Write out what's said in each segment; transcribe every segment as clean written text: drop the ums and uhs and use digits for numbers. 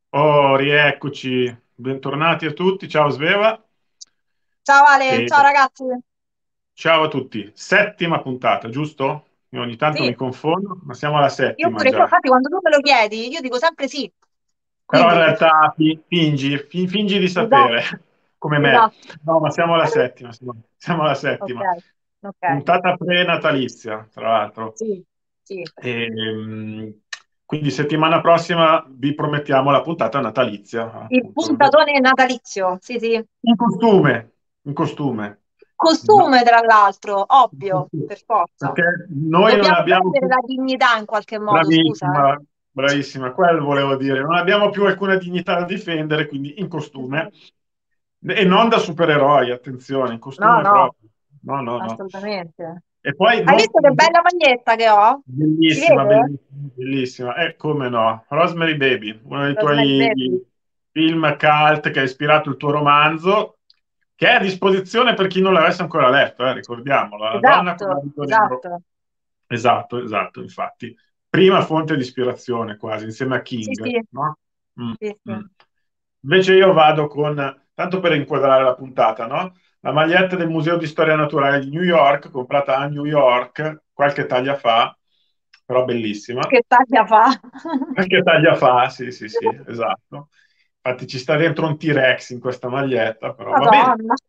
Oh, rieccoci, bentornati a tutti, ciao Sveva Ciao Ale, e ciao ragazzi. ciao a tutti. Settima puntata, giusto? Io ogni tanto mi Sì, confondo, ma siamo alla io settima pure, io già. infatti quando tu me lo chiedi, io dico sempre sì. Però in Quindi, realtà fingi di sapere, esatto, come me. esatto. No, ma siamo alla settima, siamo alla Ok, settima. ok. Puntata pre-natalizia, tra l'altro. Sì, sì. Quindi settimana prossima vi promettiamo la puntata natalizia, Il appunto. puntatone natalizio, sì, sì. In costume, in costume. No, Costume, tra l'altro, ovvio, per forza. perché noi non Dobbiamo abbiamo prendere più, la dignità in qualche modo, scusa, bravissima, bravissima, quello volevo dire, non abbiamo più alcuna dignità da difendere, quindi in costume, Esatto. e non da supereroi, attenzione, in No, costume no, proprio. No, no, no. assolutamente. E poi Hai non, visto che bella maglietta che ho? Si bellissima, vede? bellissima, bellissima. E come no, Rosemary Baby, uno dei Rosemary tuoi Baby. film cult che ha ispirato il tuo romanzo, che è a disposizione per chi non l'avesse ancora letto, ricordiamolo, La donna con Esatto, l'abito nero. esatto. Esatto, esatto, infatti. Prima fonte di ispirazione quasi, insieme a Sì, King, sì, no? Mm, sì, sì. mm. Invece io vado con, tanto per inquadrare la puntata, no? La maglietta del Museo di Storia Naturale di New York, comprata a New York qualche taglia fa, però bellissima. Che taglia fa? Qualche taglia fa, sì, sì, sì, esatto. Infatti ci sta dentro un T-Rex in questa maglietta, però va bene. Madonna.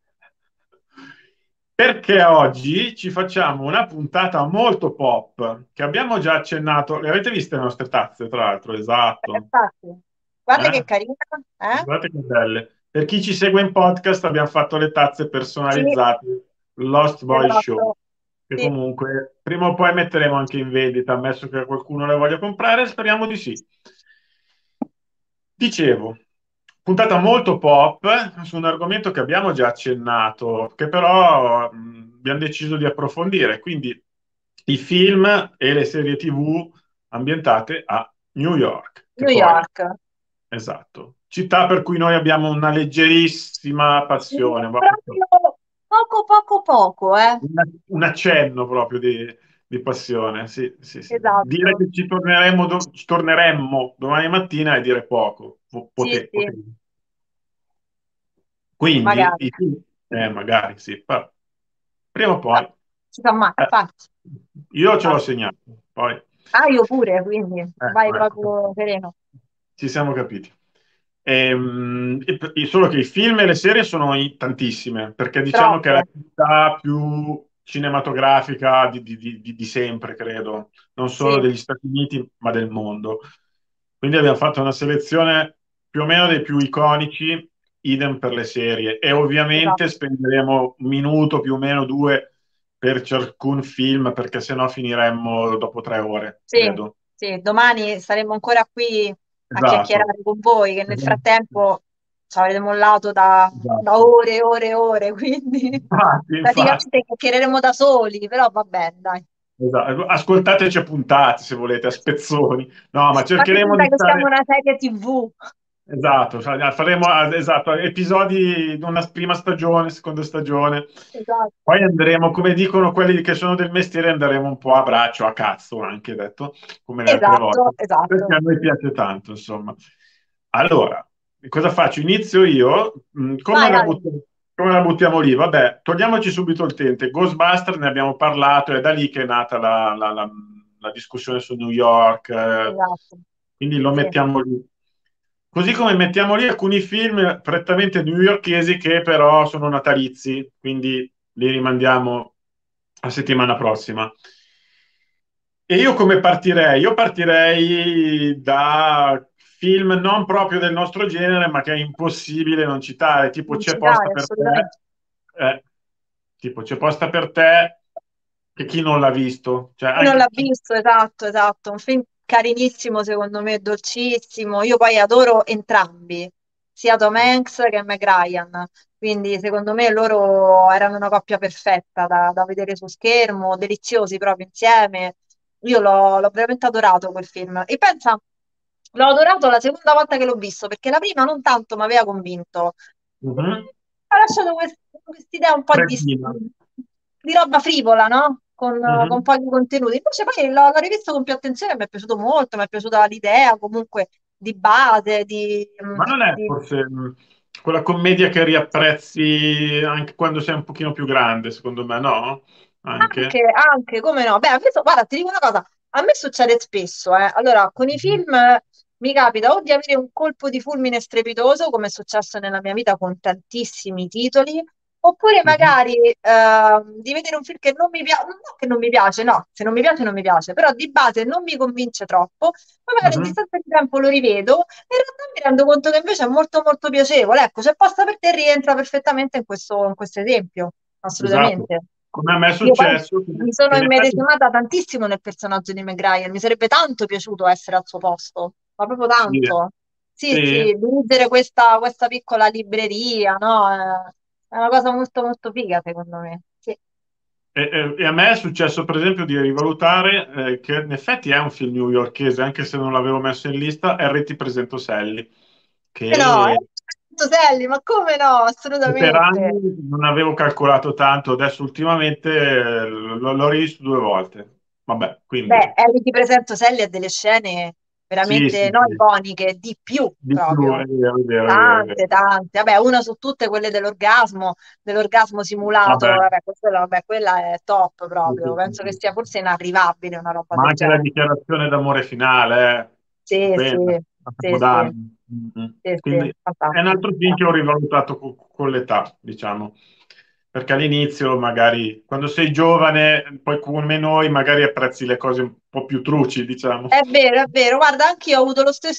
Perché oggi ci facciamo una puntata molto pop, che abbiamo già accennato. Le avete viste le nostre tazze, tra l'altro? Esatto. Infatti. Guarda che Eh? carina, eh? Guardate che belle. Per chi ci segue in podcast, abbiamo fatto le tazze Sì, personalizzate, Lost Boy Show, esatto. che Sì. comunque prima o poi metteremo anche in vendita, ammesso che qualcuno le voglia comprare, speriamo di sì. Dicevo, puntata molto pop su un argomento che abbiamo già accennato, che però abbiamo deciso di approfondire, quindi i film e le serie TV ambientate a New York, che New poi, York. esatto, città per cui noi abbiamo una leggerissima Sì, passione, proprio poco, poco, poco, eh? un accenno proprio di passione, sì, sì, sì. Dire Esatto. che ci torneremmo domani mattina è dire poco, Sì, sì, potevo. Quindi, magari. magari sì, però prima o No, poi, si fa mai, eh, infatti. io ce l'ho Infatti. segnato, poi, Ah, io pure, quindi vai ecco, ecco, proprio sereno. ci siamo capiti. Solo che i film e le serie sono tantissime, perché diciamo che è la Troppe. città più cinematografica di sempre, credo, non solo Sì, degli Stati Uniti, ma del mondo. Quindi abbiamo fatto una selezione più o meno dei più iconici, idem per le serie. E ovviamente esatto. spenderemo un minuto più o meno due per ciascun film, perché sennò finiremmo dopo 3 ore, Sì, credo. sì, domani saremo ancora qui a Esatto. chiacchierare con voi, che nel Esatto. frattempo ci avrete mollato da Esatto. ore e ore e ore, quindi Infatti, infatti. praticamente chiacchiereremo da soli, però va bene, dai. Esatto. Ascoltateci a puntate se volete, a spezzoni. No, ma Fate cercheremo finta di che siamo stare. una serie TV. Esatto, faremo esatto, episodi di una prima stagione, seconda stagione. Esatto, Poi andremo, come dicono quelli che sono del mestiere, andremo un po' a braccio, a cazzo, anche detto, come le altre esatto, volte, perché esatto. a noi piace tanto, insomma. Allora, cosa faccio? Inizio io. Come Vai la Ale. buttiamo lì? Vabbè, togliamoci subito il tente. Ghostbuster ne abbiamo parlato, è da lì che è nata la discussione su New York, Esatto, quindi lo sì, mettiamo lì. Così come mettiamo lì alcuni film prettamente newyorkesi che però sono natalizi, quindi li rimandiamo la settimana prossima. E io come partirei? Io partirei da film non proprio del nostro genere, ma che è impossibile non citare, tipo non C'è posta citare per te, assolutamente. tipo C'è posta per te, che chi non l'ha visto, cioè Chi non l'ha anche chi. visto, esatto, esatto, un film carinissimo secondo me, dolcissimo. Io poi adoro entrambi, sia Tom Hanks che Meg Ryan, quindi secondo me loro erano una coppia perfetta da vedere su schermo, deliziosi proprio insieme. Io l'ho veramente adorato quel film. E pensa, l'ho adorato la seconda volta che l'ho visto, perché la prima non tanto mi aveva convinto. Mhm. Ha lasciato quest'idea un po' Freddina. di roba frivola, no? Con Mhm. pochi contenuti. Invece poi l'ho rivisto con più attenzione, mi è piaciuto molto, mi è piaciuta l'idea, comunque di base, Ma non è di- forse quella commedia che riapprezzi anche quando sei un pochino più grande, secondo me, no? Anche, Anche. anche, come no? Beh, a me guarda, ti dico una cosa, a me succede spesso, eh. Allora, con i Mhm. film mi capita o di avere un colpo di fulmine strepitoso, come è successo nella mia vita con tantissimi titoli, oppure Mhm. magari di vedere un film che non mi piace, non che non mi piace, no, se non mi piace non mi piace, però di base non mi convince troppo, poi magari in Mhm. distanza di tempo lo rivedo e in realtà mi rendo conto che invece è molto molto piacevole. Ecco, se passa per te rientra perfettamente in questo esempio, Esatto. assolutamente. Come a me è Io poi successo mi che sono in effetti immedesimata tantissimo nel personaggio di Meg Ryan, mi sarebbe tanto piaciuto essere al suo posto, ma proprio sì, tanto. Sì, sì. sì, dirigere questa piccola libreria, no? È una cosa molto molto figa, secondo me. Sì. E a me è successo, per esempio, di rivalutare che in effetti è un film newyorkese, anche se non l'avevo messo in lista, Harry ti presento Sally, Come no? che Toselli, ma come no? per Assolutamente. anni non avevo calcolato tanto, adesso ultimamente l'ho rivisto 2 volte. Vabbè, quindi Beh, Harry ti presento Sally ha delle scene sì, veramente sì, no sì, iconiche, di più di più, proprio. è vero, è vero, è vero, è Tante, vero. tante. Vabbè, una su tutte quelle dell'orgasmo simulato. Vabbè, Vabbè, vabbè, quella è top sì, proprio. sì, sì, Penso che sì. sia forse inarrivabile una roba Ma del anche la genere. dichiarazione d'amore finale, Sì, stupenda, sì, a sì, sì, Capodanno. Mm. sì, sì, Quindi è un fantastico. altro film che ho rivalutato con l'età, diciamo, perché all'inizio magari, quando sei giovane, poi come noi, magari apprezzi le cose un po' più truci, diciamo. È vero, è vero. Guarda, anch'io ho avuto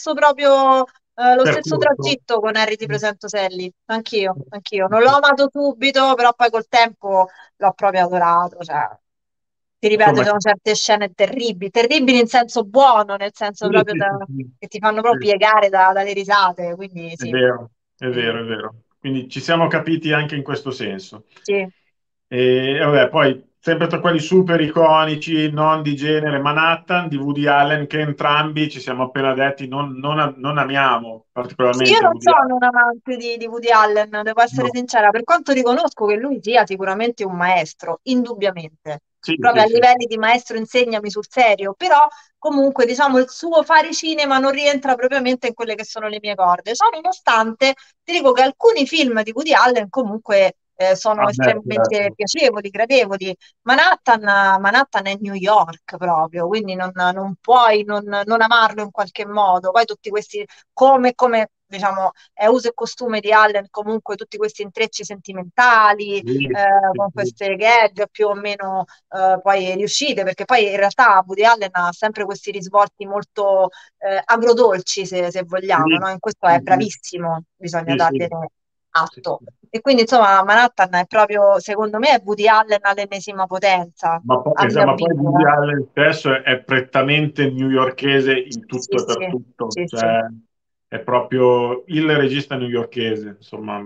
lo stesso Percorso. tragitto con Harry Ti presento Sally. Anch'io, anch'io. Non l'ho amato subito, però poi col tempo l'ho proprio adorato. Cioè, ti ripeto, ci Insomma, sono certe scene terribili, terribili in senso buono, nel senso sì, proprio sì, sì, sì, che ti fanno sì, proprio piegare dalle risate. Quindi è sì, vero, è sì, vero, è vero. Quindi ci siamo capiti anche in questo senso. sì. E vabbè, poi sempre tra quelli super iconici, non di genere Manhattan, di Woody Allen, che entrambi ci siamo appena detti non amiamo Sì, io particolarmente non Woody sono Allen. un amante di Woody Allen, devo essere No. sincera, per quanto riconosco che lui sia sicuramente un maestro, indubbiamente, Sì, proprio sì, a sì, livelli di maestro insegnami sul serio, però comunque diciamo il suo fare cinema non rientra propriamente in quelle che sono le mie corde. Ciò nonostante, ti dico che alcuni film di Woody Allen comunque sono vabbè, estremamente certo. piacevoli, gradevoli. Manhattan è New York proprio, quindi non puoi non amarlo in qualche modo. Poi tutti questi come diciamo è uso e costume di Allen comunque tutti questi intrecci sentimentali Sì, sì, con sì. queste gag più o meno poi riuscite, perché poi in realtà Woody Allen ha sempre questi risvolti molto agrodolci, se vogliamo, no? Sì, In questo è sì, sì, bravissimo, bisogna sì, sì, dargliene sì, atto. sì. E quindi insomma Manhattan è proprio, secondo me, è Woody Allen all'ennesima potenza, a mio Ma poi avviso. Woody Allen stesso è prettamente newyorkese in Sì, tutto e per sì, tutto, sì, sì. cioè è proprio il regista newyorkese, insomma,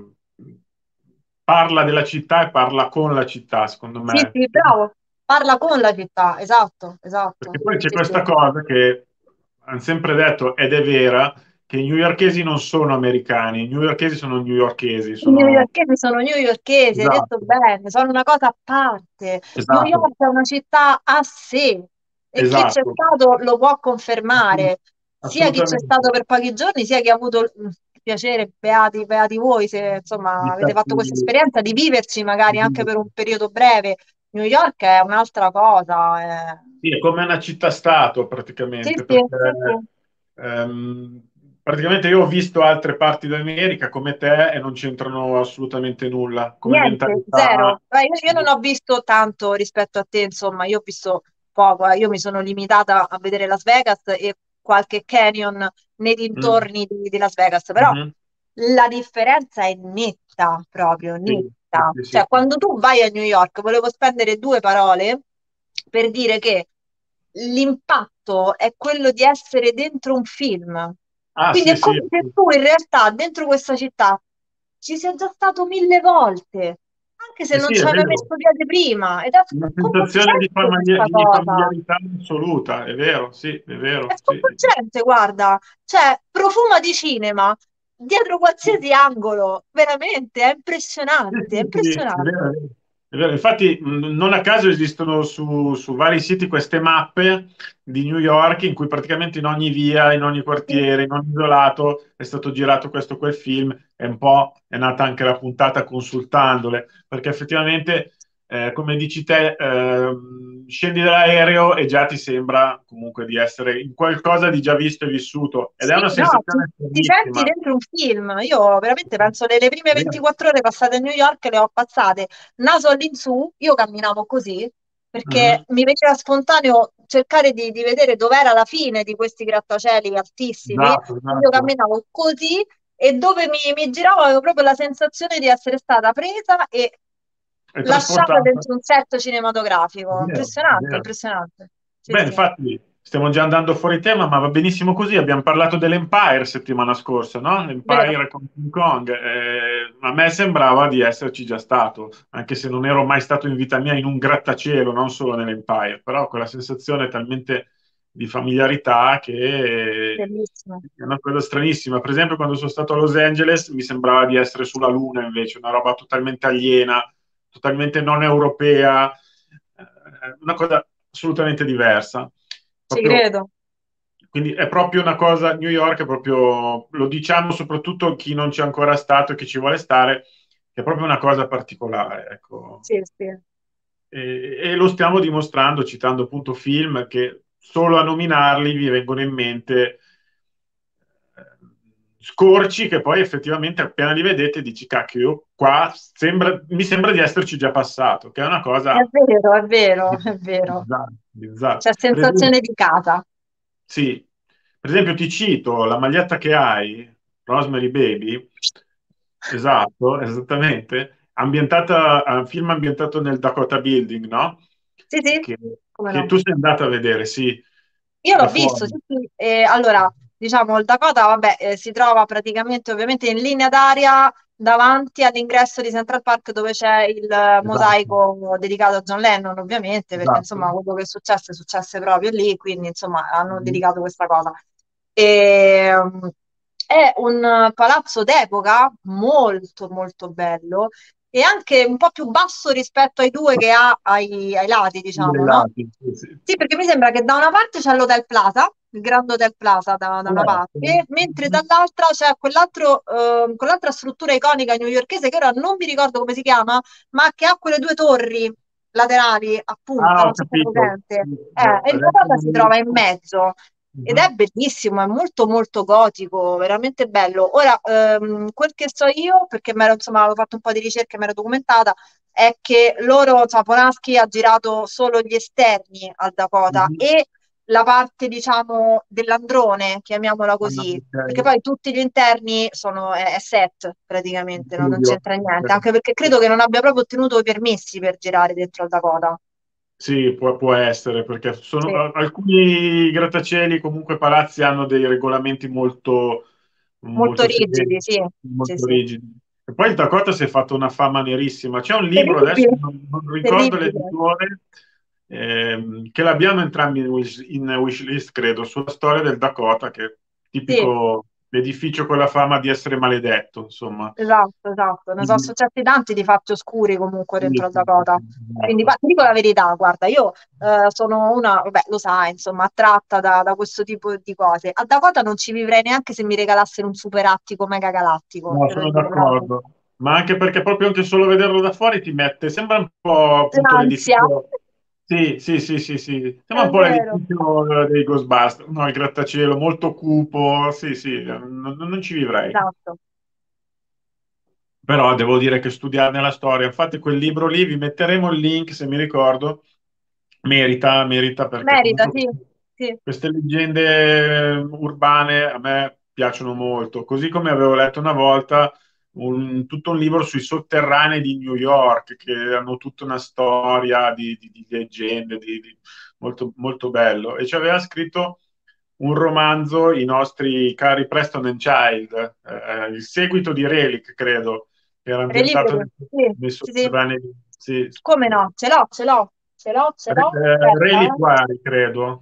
parla della città e parla con la città, secondo Sì, me. sì, bravo. Parla con la città, esatto, Perché esatto. poi c'è Sì, sì. questa cosa che hanno sempre detto, ed è vera, che i newyorkesi non sono americani, i newyorkesi sono newyorkesi, I sono. newyorkesi sono newyorkesi, hai detto Esatto, bene, sono una cosa a parte. New esatto, York è una città a sé e chi c'è esatto. stato lo può confermare, sia chi c'è stato Assolutamente. per pochi giorni, sia chi ha avuto il piacere, beati, beati voi, se insomma Di avete fatto questa starci- esperienza di viverci magari anche per un periodo breve. New York è un'altra cosa. Sì, è come una città-stato Sì, praticamente, sì, perché sì, sì. ehm, praticamente io ho visto altre parti d'America come te e non c'entrano assolutamente nulla, come Niente, mentalità. zero. Io non ho visto tanto rispetto a te, insomma, io ho visto poco, io mi sono limitata a vedere Las Vegas e qualche canyon nei Mm, dintorni di Las Vegas, però mhm, la differenza è netta, proprio sì, sì, netta. sì, sì, Cioè, sì. quando tu vai a New York, volevo spendere due parole per dire che l'impatto è quello di essere dentro un film. Ah, Quindi sì, è come sì, se tu in realtà dentro questa città ci sia già stato mille volte, anche se sì, non sì, ci è avevi mai vero. studiato prima. Ed è Una sensazione sconvolgente questa di cosa. familiarità assoluta, è vero, sì, è È vero, sì. sconvolgente, guarda. Cioè, profuma di cinema dietro qualsiasi angolo. Veramente, è Sì, impressionante, è sì, sì, è impressionante. vero, è vero. È vero, infatti non a caso esistono su vari siti queste mappe di New York in cui praticamente in ogni via, in ogni Sì, quartiere, in ogni isolato è stato girato questo o quel film e un po' è nata anche la puntata consultandole, perché effettivamente, come dici te, scendi dall'aereo e già ti sembra comunque di essere in qualcosa di già visto e vissuto ed è sì, una no, ti, sensazione ti senti bellissima. dentro un film. Io veramente penso che le prime Vero? 24 ore passate a New York le ho passate naso all'insù, io camminavo così, perché Mhm. mi veniva spontaneo cercare di vedere dov'era la fine di questi grattacieli altissimi, Esatto, quindi io esatto. camminavo così e dove mi giravo avevo proprio la sensazione di essere stata presa e È lasciata trasportata. dentro un set cinematografico. Vero, Impressionante, vero. impressionante. Sì, Beh, sì, infatti stiamo già andando fuori tema, ma va benissimo così. Abbiamo parlato dell'Empire settimana scorsa, no? vero. L'Empire con King Kong. A me sembrava di esserci già stato, anche se non ero mai stato in vita mia in un grattacielo, non solo nell'Empire, però quella sensazione talmente di familiarità che Bellissimo. è una cosa stranissima. Per esempio, quando sono stato a Los Angeles mi sembrava di essere sulla Luna, invece, una roba totalmente aliena, totalmente non europea, una cosa assolutamente diversa. Ci Proprio, credo. quindi è proprio una cosa, New York è proprio, lo diciamo soprattutto a chi non c'è ancora stato e chi ci vuole stare, che è proprio una cosa particolare, ecco. Sì, sì. E lo stiamo dimostrando citando appunto film che solo a nominarli vi vengono in mente scorci che poi effettivamente appena li vedete dici cacchio, io qua mi sembra di esserci già passato, che è una È cosa vero, è vero, è vero. bizzarra, bizzarra. C'è Per esempio, sensazione di casa. sì, per esempio ti cito la maglietta che hai, Rosemary Baby, esatto, esattamente, ambientata, un film ambientato nel Dakota Building, no? Sì, sì, Che, come che no. tu sei andata a vedere, sì, Io da l'ho visto, fuori. sì, sì. Allora, diciamo, il Dakota, vabbè, si trova praticamente, ovviamente, in linea d'aria davanti all'ingresso di Central Park dove c'è il Esatto, mosaico dedicato a John Lennon, ovviamente, perché esatto. insomma quello che è successe proprio lì, quindi insomma hanno Mhm. dedicato questa cosa. E, è un palazzo d'epoca molto molto bello e anche un po' più basso rispetto ai due che ha ai lati, Dei diciamo, no? lati, sì, sì. Sì, perché mi sembra che da una parte c'è l'Hotel Plaza, il Grand Hotel Plaza da Può una essere. parte, mentre dall'altra c'è quell'altra struttura iconica newyorkese che ora non mi ricordo come si chiama, ma che ha quelle due torri laterali a punta, Ah, ho non so se è capito. presente. Sì, E il adesso Dakota non si mi trova in ricordo. mezzo. Ed è Mhm. bellissimo, è molto molto gotico, veramente bello. Ora, quel che so io, perché insomma, avevo fatto un po' di ricerche, mi ero documentata, è che loro, insomma, Polanski ha girato solo gli esterni al Dakota Mhm. e la parte, diciamo, dell'androne, chiamiamola Ah, così, perché ok. poi tutti gli interni è set praticamente, non Studio. c'entra niente, Ok. anche perché credo che non abbia proprio ottenuto i permessi per girare dentro al Dakota. Sì, può essere, perché Sì, alcuni grattacieli, comunque palazzi, hanno dei regolamenti molto, molto molto severi, rigidi, sì, sì, molto sì. rigidi. E poi il Dakota si è fatto una fama nerissima. C'è un libro, adesso Terribile, non ricordo terribile. l'editore, che l'abbiamo entrambi in wishlist, credo, sulla storia del Dakota, che è Sì, tipico edificio con la fama di essere maledetto, insomma. esatto, esatto. Ne sono Quindi, successi tanti di fatti oscuri comunque sì, dentro al sì, sì, Dakota. sì, Quindi, esatto. ti dico la verità, guarda, io sono una, vabbè, lo sai, insomma, attratta da questo tipo di cose. A Dakota non ci vivrei neanche se mi regalassero un super attico mega galattico, No, te lo sono dico proprio. d'accordo, ma anche perché proprio anche solo vederlo da fuori ti mette, sembra un po' appunto L'ansia, l'edificio, sì, sì, sì, sì, sì, sembra è un po' vero. l'edificio dei Ghostbusters, no, il grattacielo molto cupo, sì, sì, non ci vivrei, Esatto. però devo dire che studiarne la storia, infatti quel libro lì, vi metteremo il link se mi ricordo, merita perché Merita, comunque sì, sì, queste leggende urbane a me piacciono molto, così come avevo letto una volta tutto un libro sui sotterranei di New York, che hanno tutta una storia di leggende, molto, molto bello, e ci aveva scritto un romanzo i nostri cari Preston and Child, il seguito di Relic, credo, che era ambientato relivio, sì, nei sì, sì. sotterranei. Sì. Come no? Ce l'ho, ce l'ho, ce l'ho, ce l'ho. Aspetta, eh. Reliquari, credo.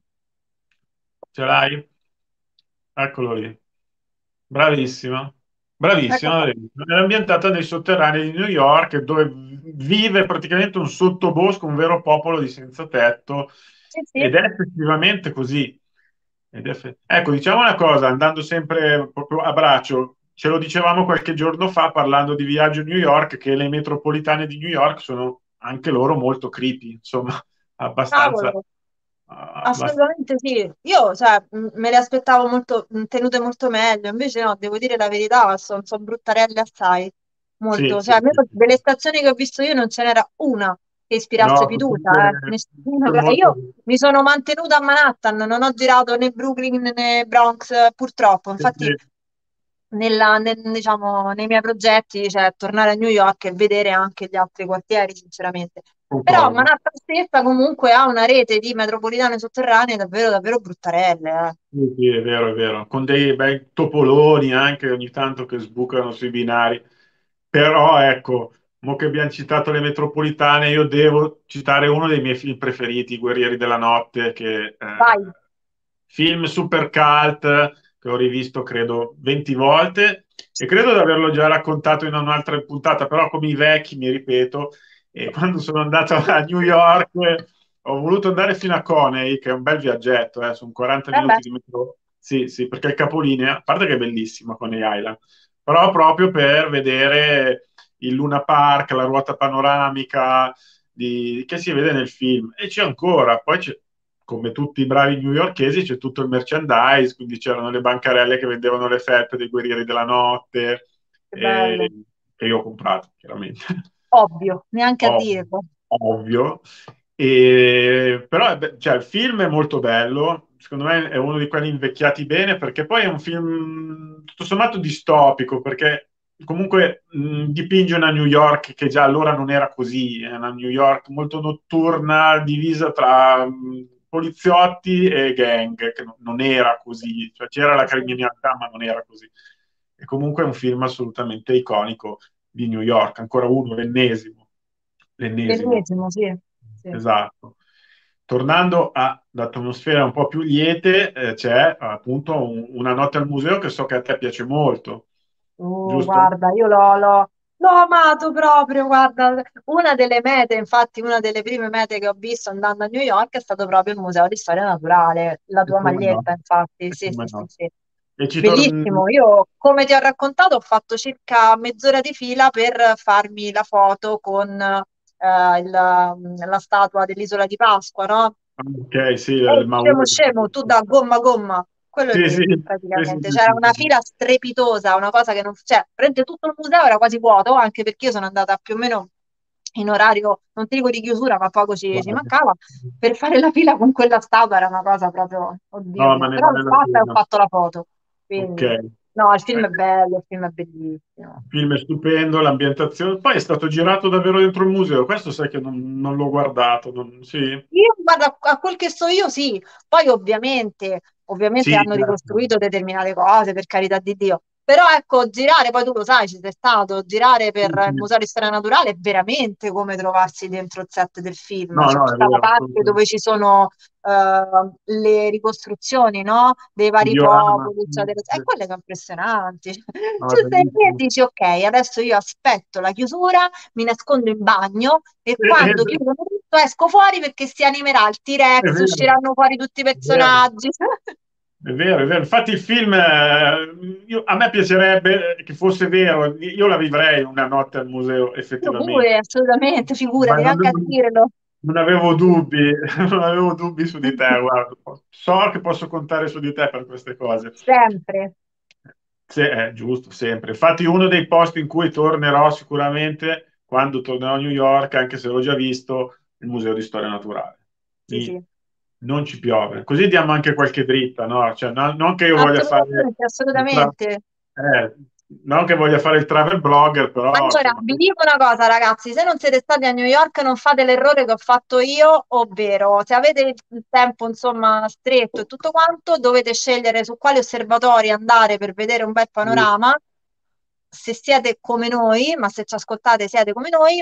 Ce l'hai? Eccolo lì. Bravissima. Ecco Bravissima, qua. bravissima. È ambientata nei sotterranei di New York, dove vive praticamente un sottobosco, un vero popolo di senza tetto, Sì, sì. ed è effettivamente così. Ecco, diciamo una cosa, andando sempre proprio a braccio, ce lo dicevamo qualche giorno fa parlando di viaggio a New York, che le metropolitane di New York sono anche loro molto creepy, insomma, abbastanza, Cavolo. abbastanza. Assolutamente sì. Io, cioè, me le aspettavo molto, tenute molto meglio, invece no, devo dire la verità, sono bruttarelle assai, Sì, molto. sì, Cioè, almeno sì, delle sì. stazioni che ho visto io non ce n'era una che ispirasse No, sono tutte, fiducia, nessuna. tutte E molto. io mi sono mantenuta a Manhattan, non ho girato né Brooklyn né Bronx, purtroppo. Sì, Infatti, sì, diciamo, nei miei progetti, cioè, tornare a New York e vedere anche gli altri quartieri, sinceramente. Però concordo. Manhattan stessa comunque ha una rete di metropolitane sotterranee davvero, davvero bruttarelle, eh. Sì, sì, è vero, è vero. Con dei bei topoloni anche ogni tanto che sbucano sui binari. Però ecco, mo che abbiamo citato le metropolitane, io devo citare uno dei miei film preferiti, I Guerrieri della Notte, che Vai, film super cult che ho rivisto credo 20 volte e credo di averlo già raccontato in un'altra puntata, però come i vecchi mi ripeto, e quando sono andato a New York ho voluto andare fino a Coney, che è un bel viaggetto, sono 40 vabbè, minuti di metro. Sì, sì, perché il capolinea, a parte che è bellissimo Coney Island, però proprio per vedere il Luna Park, la ruota panoramica che si vede nel film. E c'è ancora, poi c'è, come tutti i bravi newyorkesi, c'è tutto il merchandise, quindi c'erano le bancarelle che vendevano le felpe dei Guerrieri della Notte, che bello. che io ho comprato, chiaramente. Ovvio, neanche a Ov- dirlo. Ovvio. Però cioè, il film è molto bello, secondo me è uno di quelli invecchiati bene perché poi è un film tutto sommato distopico perché comunque dipinge una New York che già allora non era così, è una New York molto notturna, divisa tra poliziotti e gang, che non era così, cioè c'era la Sì, sì. criminalità ma non era così. E comunque è un film assolutamente iconico di New York, ancora uno, l'ennesimo. L'ennesimo, sì. Sì. Esatto. Tornando all'atmosfera un po' più liete, c'è appunto una notte al museo che so che a te piace molto, giusto? Guarda, io l'ho amato proprio, guarda, una delle mete, infatti una delle prime mete che ho visto andando a New York è stato proprio il Museo di Storia Naturale, la E tua come no? maglietta, infatti, E sì, come sì, sì, no? sì. E ci torni. Bellissimo, io come ti ho raccontato ho fatto circa mezz'ora di fila per farmi la foto con la statua dell'Isola di Pasqua, no? Ok, sì, E il scemo Mauro. scemo, tu da gomma a gomma, quello Sì, lì sì, sì, sì, praticamente. sì, C'era sì, una sì. fila strepitosa, una cosa che non... Cioè, prende tutto il museo era quasi vuoto, anche perché io sono andata più o meno in orario, non ti dico di chiusura, ma poco ci Guarda. mancava. Per fare la fila con quella statua era una cosa proprio, oddio No, ma mio. ne Però l'ho vale la fatta e ho pena. fatto la foto. Ok. Quindi, no, il film è bello, il film è bellissimo. Il film è stupendo, l'ambientazione. Poi è stato girato davvero dentro il museo. Questo sai che non l'ho guardato. Sì, Io, guarda, a quel che so io sì, poi ovviamente sì, hanno certo. ricostruito determinate cose, per carità di Dio, però ecco, girare, poi tu lo sai, ci sei stato, girare Sì, per il sì. Museo di Storia Naturale è veramente come trovarsi dentro il set del film, No, c'è no, è tutta la vero, parte dove assolutamente. ci sono le ricostruzioni, no? Dei Il vari diorama. popoli, eccetera, e quelle sono impressionanti. No, Tu è stai lì e bellissimo. dici, ok, adesso io aspetto la chiusura, mi nascondo in bagno e quando chiudono tutto esco fuori perché si animerà il È T-Rex, vero, usciranno fuori tutti i è vero. personaggi. È vero, è vero. Infatti il film, a me piacerebbe che fosse vero, io la vivrei una notte al museo, Io effettivamente. pure, assolutamente, Ma figurati, neanche a dirlo. non avevo dubbi, non avevo dubbi su di te, guarda. So che posso contare su di te per queste cose. Sempre. Sì, è giusto, sempre. Infatti uno dei posti in cui tornerò sicuramente, quando tornerò a New York, anche se l'ho già visto, il Museo di Storia Naturale. Sì, sì, Non ci piove. Così diamo anche qualche dritta, no? Cioè, non che io voglia fare assolutamente, il tra- assolutamente. eh, non che voglia fare il travel blogger, però Allora, insomma, vi dico una cosa, ragazzi, se non siete stati a New York non fate l'errore che ho fatto io, ovvero se avete il tempo, insomma, stretto e tutto quanto, dovete scegliere su quali osservatori andare per vedere un bel sì, panorama. Se siete come noi, ma se ci ascoltate siete come noi,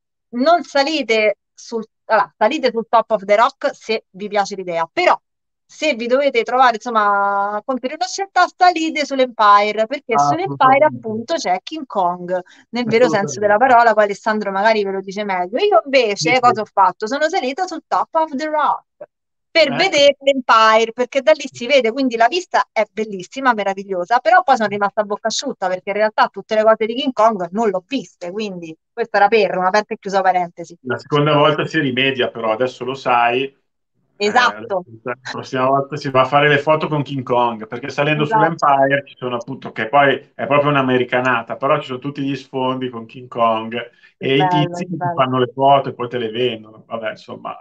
non salite sul, allora, salite sul Top of the Rock se vi piace l'idea, però se vi dovete trovare, insomma, compiere una scelta, salite sull'Empire, perché sull'Empire Assolutamente, appunto c'è King Kong, nel vero senso della assolutamente. parola, poi Alessandro magari ve lo dice meglio. Io Sì, invece cosa sì. ho fatto? Sono salita sul Top of the Rock per Ecco, vedere l'Empire, perché da lì si vede, quindi la vista è bellissima, meravigliosa, però poi sono rimasta a bocca asciutta perché in realtà tutte le cose di King Kong non l'ho viste, quindi questo era per una aperta e chiusa parentesi. la seconda volta si rimedia, però adesso lo sai. Esatto, La prossima volta si va a fare le foto con King Kong, perché salendo esatto, sull'Empire ci sono appunto, che poi è proprio un'americanata, però ci sono tutti gli sfondi con King Kong che e i bello, tizi che che ti bello. fanno le foto e poi te le vendono. Vabbè, insomma,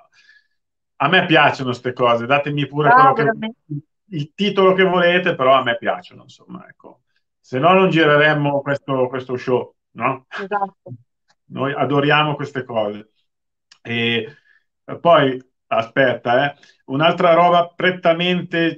a me piacciono queste cose, datemi pure quello Ah, che, pure a me. il titolo che volete, però a me piacciono, insomma, ecco. Se no non gireremmo questo show, no? Esatto. Noi adoriamo queste cose. E poi, aspetta, un'altra roba prettamente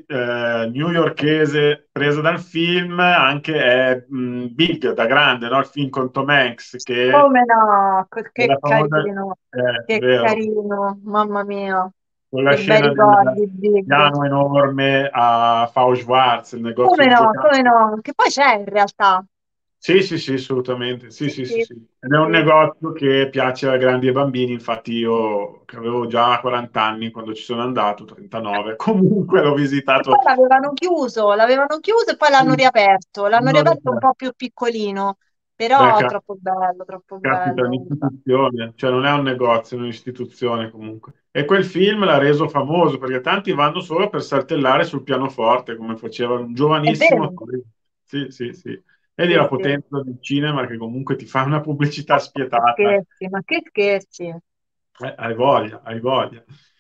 newyorkese presa dal film anche è Big, da grande, no? Il film con Tom Hanks, che Come no, è che la famosa, carino, che vero, carino, mamma mia, con la che bei scena del ricordi, Big. piano enorme a Fao Schwarz, il negozio Come di no, come giocattoli. no, che poi c'è in realtà. Sì, sì, sì, assolutamente. Sì, Sì, sì, sì, sì, sì. Ed sì, è un sì. negozio che piace a grandi e bambini, infatti io che avevo già 40 anni quando ci sono andato, 39, comunque l'ho E poi visitato. l'avevano chiuso e poi l'hanno Non riaperto un ricordo. po' più piccolino, Beh, però troppo caspita, è bello. Guarda. un'istituzione, cioè non è un negozio, è un'istituzione comunque. E quel film l'ha reso famoso perché tanti vanno solo per saltellare sul pianoforte, come faceva un È giovanissimo. vero? Sì, sì, sì. Vedi Sì, la sì. potenza del cinema che comunque ti fa una pubblicità spietata. Ma che scherzi. Hai voglia, hai voglia.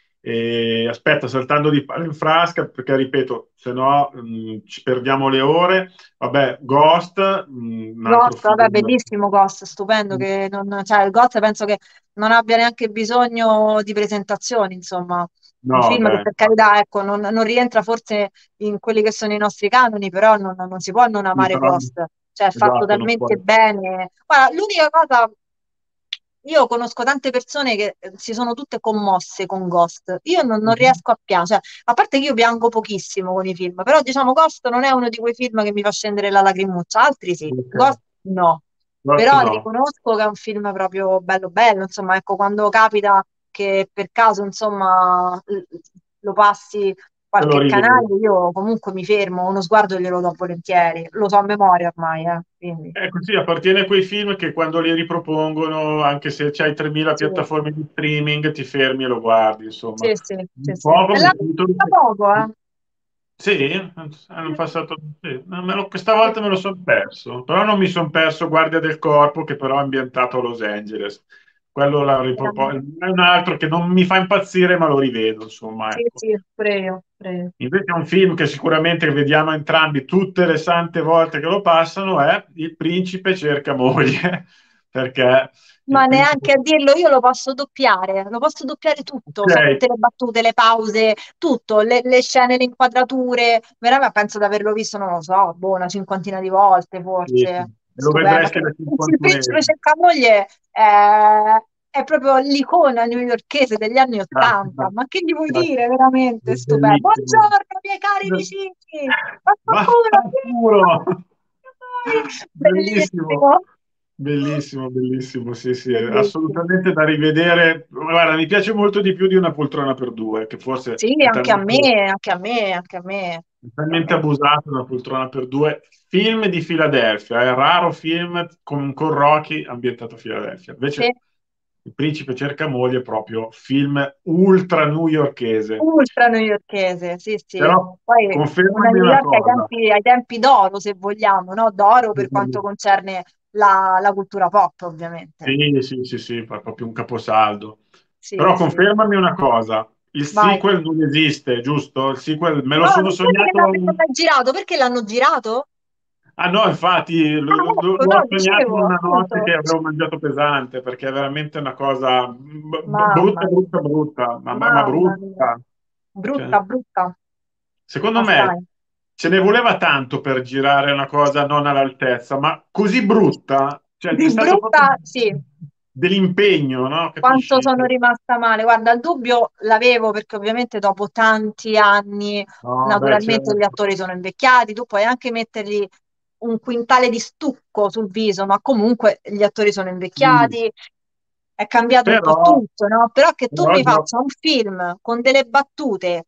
E aspetta, saltando di palo in frasca, perché ripeto, se no ci perdiamo le ore. Vabbè, Ghost, un altro Ghost, vabbè, film. bellissimo Ghost, stupendo che non, cioè il Ghost penso che non abbia neanche bisogno di presentazioni, insomma, un No, film che beh, per carità, ecco, non rientra forse in quelli che sono i nostri canoni, però non si può non sì, amare però, Ghost, cioè è fatto esatto, non talmente puoi. bene. Guarda, l'unica cosa, io conosco tante persone che si sono tutte commosse con Ghost, io non Mhm. riesco a piangere, cioè, a parte che io piango pochissimo con i film, però diciamo Ghost non è uno di quei film che mi fa scendere la lacrimuccia, altri sì, Ok. Ghost no. Ghost Però no, riconosco che è un film proprio bello bello, insomma, ecco, quando capita che per caso, insomma, lo passi te lo qualche canale, rivedo. io comunque mi fermo, uno sguardo glielo do volentieri, lo so a memoria ormai, quindi Così appartiene a quei film che quando li ripropongono, anche se c'hai 3000 sì, piattaforme di streaming, ti fermi e lo guardi, insomma. sì, sì, sì, Un sì. po' E come l'hanno il titolo. vista poco, eh? Sì, hanno passato. Sì. No, questa Sì, volta me lo sono perso, però non mi sono perso Guardia del Corpo, che però è ambientato a Los Angeles. Quello è un altro che non mi fa impazzire, ma lo rivedo, insomma, sì, ecco. sì, pure io, pure io. Invece un film che sicuramente vediamo entrambi tutte le sante volte che lo passano è Il principe cerca moglie, perché Ma il principe. neanche a dirlo, io lo posso doppiare tutto, so Ok, tutte le battute, le pause, tutto, le scene, le inquadrature, veramente penso di averlo visto, non lo so, boh, una cinquantina di volte sì, sì. forse, Lo stupendo. vedresti la Il principe 51esima. cerca moglie è proprio l'icona newyorkese degli anni Ottanta, Caspita, ma che gli vuoi dire, caspita. veramente, stupendo. Bellissimo. Buongiorno, miei cari vicini, vaffanculo, Vaffanculo! Bellissimo, bellissimo, bellissimo, bellissimo, sì, sì, è bellissimo. assolutamente da rivedere. Guarda, mi piace molto di più di Una poltrona per due, che forse Sì, è anche a talmente, me, anche a me, anche a me. è talmente abusato Una poltrona per due. Film di Filadelfia, è raro film con Rocky ambientato a Filadelfia. Sì, Invece Il principe cerca moglie è proprio film ultra newyorkese. ultra newyorkese, sì, sì. Però Poi una confermami New una York cosa. ai tempi d'oro, se vogliamo, no? D'oro per quanto concerne la cultura pop, ovviamente. Sì, sì, sì, sì, fa proprio un caposaldo. Sì, Però sì. confermami una cosa, il Vai. sequel non esiste, giusto? Il sequel me lo No, sono non credo che sognato. l'abbiano mai girato, perché l'hanno girato? Ah no, infatti Ah, ecco, l'ho no, sognato in dicevo, una notte appunto. che avevo mangiato pesante, perché è veramente una cosa Mamma brutta, mia, brutta, brutta, ma mamma mia. brutta. Cioè, Brutta, brutta, secondo me assai. ce ne voleva tanto per girare una cosa non all'altezza, ma così brutta, cioè è Così stato proprio. brutta, sì. dell'impegno, no? Quanto Capisci? sono rimasta male. Guarda, il dubbio l'avevo perché ovviamente dopo tanti anni, No, beh, naturalmente gli certo. attori sono invecchiati, tu puoi anche mettergli un quintale di stucco sul viso, ma comunque gli attori sono Sì. invecchiati, è cambiato un po' Però, tutto, no? Però che tu però mi faccia un film con delle battute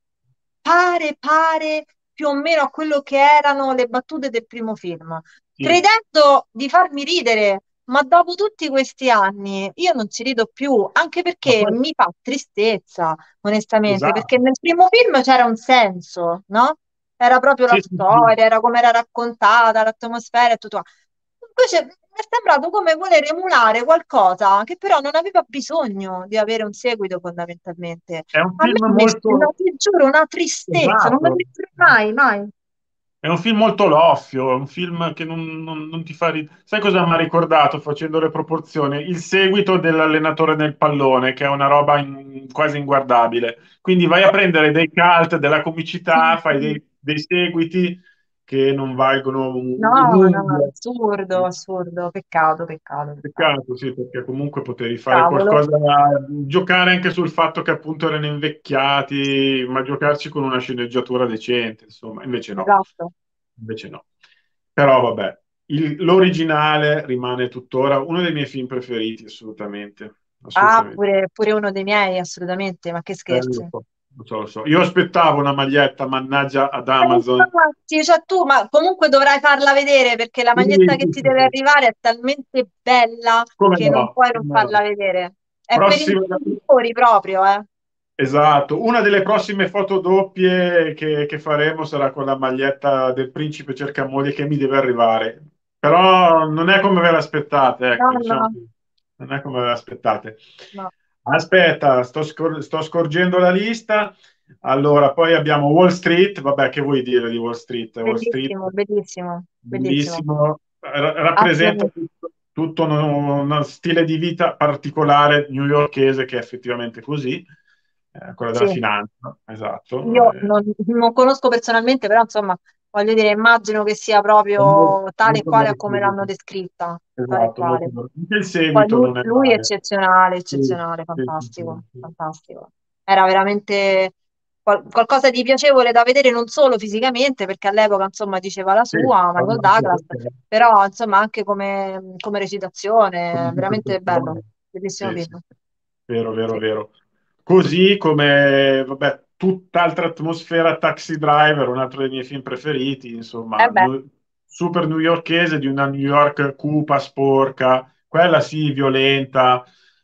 pare più o meno a quello che erano le battute del primo film, sì, credendo di farmi ridere, ma dopo tutti questi anni io non ci rido più, anche ma perché poi, mi fa tristezza, onestamente, perché esatto. nel primo film c'era un senso, no? Era proprio la Sì, sì, sì. storia, era come era raccontata, l'atmosfera e tutto. Invece mi è sembrato come voler emulare qualcosa che però non aveva bisogno di avere un seguito fondamentalmente. È un A me film no, molto... ti giuro, una tristezza, non me Esatto. ne frega mai, mai. È un film molto loffio, è un film che non ti fa ridere. Sai cosa mi ha ricordato facendo le proporzioni? Il seguito dell'allenatore nel pallone, che è una roba quasi inguardabile. Quindi vai a prendere dei cult, della comicità, Sì, fai sì. dei seguiti che non valgono No, no, un'unghia. assurdo, assurdo, peccato, peccato, peccato. Peccato, sì, perché comunque potevi fare Cavolo, qualcosa, giocare anche sul fatto che appunto erano invecchiati, ma giocarci con una sceneggiatura decente, insomma, invece no, esatto. invece no. Però vabbè, l'originale rimane tuttora uno dei miei film preferiti, assolutamente, Ah, assolutamente. pure uno dei miei, assolutamente, ma che Lo scherzi. so, lo so, lo so. Io aspettavo una maglietta, mannaggia ad Amazon. Infatti, cioè tu, ma comunque dovrai farla vedere perché la Sì, maglietta che sì, ti sì, deve sì. arrivare è talmente bella Come che non no? puoi non Come farla no? vedere. È per i Prossima, genitori proprio, eh. esatto, una delle prossime foto doppie che faremo sarà con la maglietta del Principe cerca moglie che mi deve arrivare. Però non è come ve l'aspettate, No, ecco, diciamo, no, non è come ve l'aspettate. no. Aspetta, sto scorgendo la lista. Allora, poi abbiamo Wall Street, vabbè, che vuoi dire di Wall Street? Wall Street, Bellissimo, bellissimo, bellissimo. bellissimo, rappresenta Assolutamente. tutto uno stile di vita particolare newyorkese che è effettivamente così, quella Sì, della finanza, esatto. io non conosco personalmente, però insomma, voglio dire, immagino che sia È molto, proprio tale e molto quale a molto come l'hanno descritta, tale e esatto, molto quale. bello. Anche il Poi seguito lui, non è lui è male. eccezionale, Sì, eccezionale, sì, sì, fantastico, sì, fantastico. Era veramente qualcosa di piacevole da vedere non solo fisicamente, perché all'epoca insomma diceva la sì, sua, ha Michael una Douglas, interpretazione, però insomma anche come recitazione, veramente bello, bellissimo sì, sì, film. vero, vero, Sì. vero. Così come, vabbè, tutt'altra atmosfera Taxi Driver, un altro dei miei film preferiti, Eh insomma, beh, super newyorkese di una New York cupa, sporca, quella sì, violenta,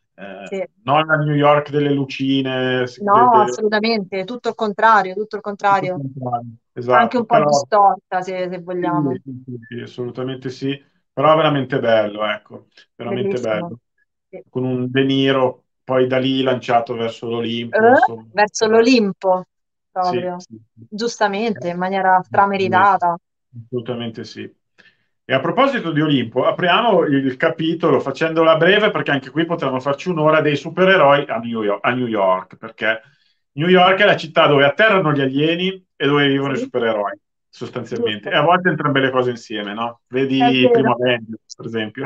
sì. non la New York delle lucine, No, assolutamente, tutto il contrario, tutto il tutto il contrario. contrario. Anche un Esatto, po' però distorta, se sì, vogliamo. sì, sì, sì, assolutamente sì, però veramente bello, ecco, veramente Bellissimo. bello, Sì. con un De Niro poi da lì lanciato verso l'Olimpo, insomma. Verso l'Olimpo, Sì, proprio. sì, sì. Giustamente, in maniera Assolutamente strameritata. assolutamente sì. E a proposito di Olimpo, apriamo il capitolo facendola breve perché anche qui potremmo farci un'ora dei supereroi a New York, perché New York è la città dove atterrano gli alieni e dove vivono i Sì, supereroi, sostanzialmente. E giusto. a volte entrambe le cose insieme, no? È Vedi il vero. primo Avengers, per esempio.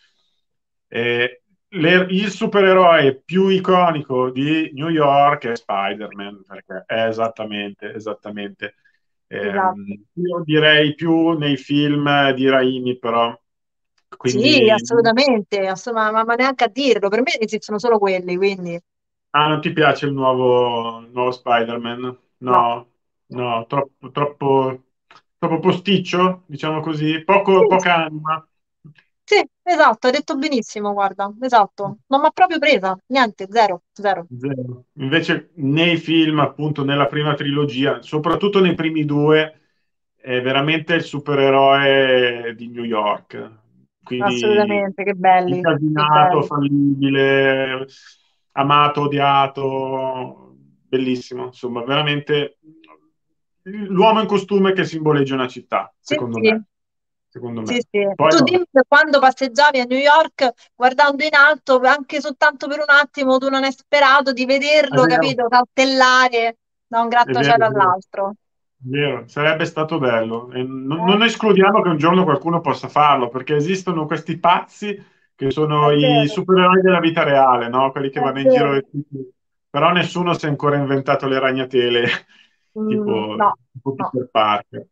Il supereroe più iconico di New York è Spider-Man, perché è esattamente, esattamente. Esatto. Io direi più nei film di Raimi, però, Sì, quindi... assolutamente, ma neanche a dirlo. Per me esistono solo quelli, quindi Ah, non ti piace il nuovo Spider-Man? no. No, no, troppo posticcio, diciamo così, Sì, poca anima. sì, esatto, hai detto benissimo, guarda, esatto. Non mi ha proprio presa, niente, zero, zero. Zero. Invece nei film, appunto nella prima trilogia, soprattutto nei primi due, è veramente il supereroe di New York. Quindi Assolutamente, che belli, che incasinato, belli. fallibile, amato, odiato, bellissimo. Insomma, veramente l'uomo in costume che simboleggia una città, Sì, secondo sì, me. Secondo sì, me. sì. Poi, Tu vabbè, dimmi che quando passeggiavi a New York, guardando in alto, anche soltanto per un attimo, tu non hai sperato di è vederlo, vero, capito? Saltellare da un è vero, grattacielo è vero. all'altro. Vero, sarebbe stato bello. E non Eh? escludiamo che un giorno qualcuno possa farlo, perché esistono questi pazzi che È sono i vero, supereroi della vita reale, no? Quelli che è vanno in giro vero. vestiti. Però nessuno si è ancora inventato le ragnatele tipo, No, tipo no. Peter Parker.